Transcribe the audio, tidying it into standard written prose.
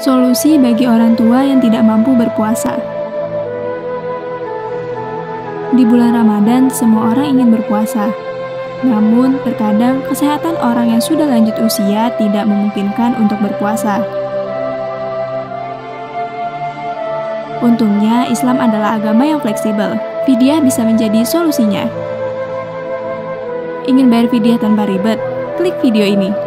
Solusi bagi orang tua yang tidak mampu berpuasa. Di bulan Ramadan, semua orang ingin berpuasa. Namun, terkadang kesehatan orang yang sudah lanjut usia tidak memungkinkan untuk berpuasa. Untungnya, Islam adalah agama yang fleksibel. Fidyah bisa menjadi solusinya. Ingin bayar fidyah tanpa ribet? Klik video ini.